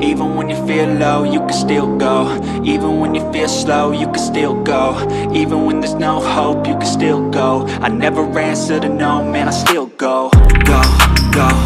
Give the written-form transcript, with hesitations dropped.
Even when you feel low, you can still go. Even when you feel slow, you can still go. Even when there's no hope, you can still go. I never answer to no, man, I still go. Go, go.